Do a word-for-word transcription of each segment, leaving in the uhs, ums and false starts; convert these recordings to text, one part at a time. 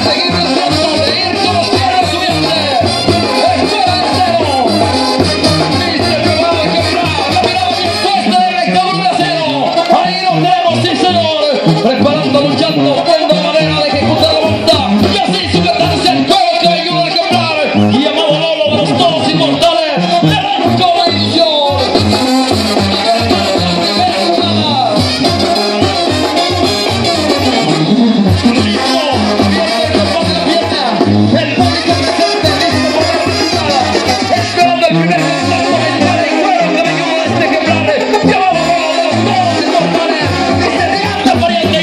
Preparando, luchando, viendo manera de ejecutar la voluntad. Y así su cantarse el juego que ayuda a quebrar. Y llamado Lolo de los toros inmortales, le arrancó la ilusión. Listo, viene el compás de la pierna. El público presente, listo por la realizada. Esperando el primer contacto mental en cuero cabelludo de este ejemplar. Llamado Lolo de los toros inmortales. Y se reanda pariente.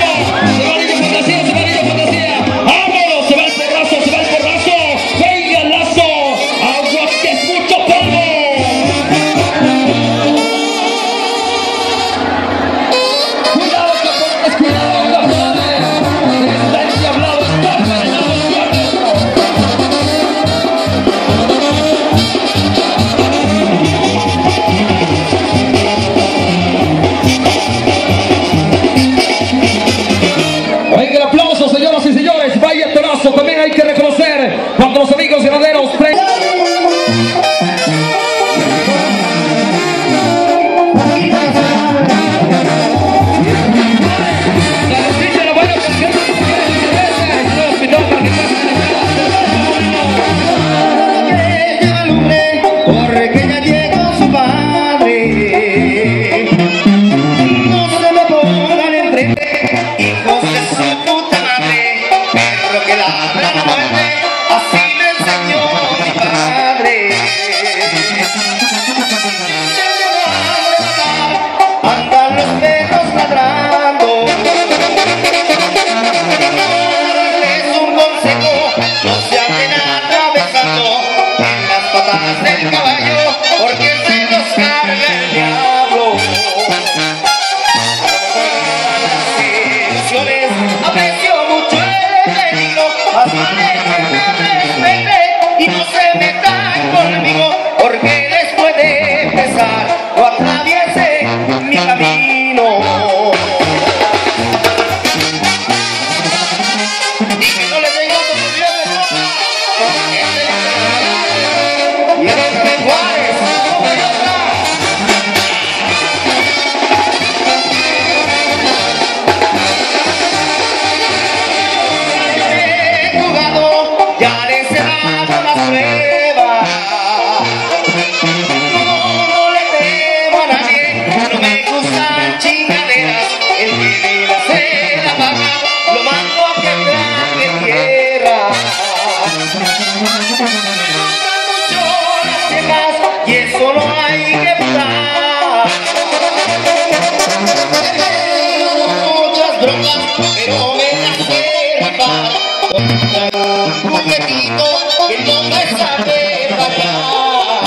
Señoras y señores, vaya tonazo, también hay que reconocer cuando los amigos ganaderos traen... Porque ya llegó su padre. No se me pongan enfrente, hijos de su puta madre. Perro que ladra no muerde, así me enseñó mi padre. Andan los perros ladrando. Es un consejo, no se anden atravesando en las patas del caballo, porque se los carga el diablo. Las ilusiones, aprecio mucho el peligro, así que me respete y no se metan conmigo, porque después de empezar o atraviese mi camino. Y que no le den otro problema, y el Juárez, como yo he jugado, ya le he cerrado las pruebas. No, no le temo a nadie, no me gustan chingaderas. El que me la se la paga, lo mando a que trague tierra. Y eso no hay que dudar. Muchas bromas, pero me las quiero pagar. Un juguetito que no me sabe pagar.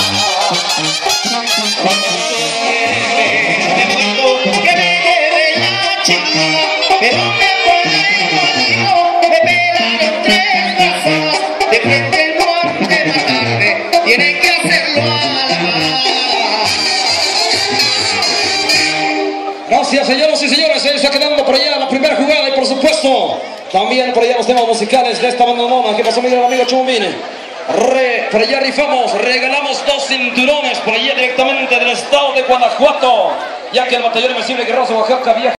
Me muerto que me lleve la chingada, pero me ponen conmigo, me pelan en tres brazos. De frente el monte matarme, tienen que hacerlo a la mar. Gracias, señoras y señores, se está quedando por allá la primera jugada y por supuesto también por allá los temas musicales de esta bandonona. ¿Qué pasó, mi gran amigo Chumumine? Re, por allá rifamos, regalamos dos cinturones por allá directamente del estado de Guanajuato, ya que el batallón Invencible Guerrero Oaxaca viaja.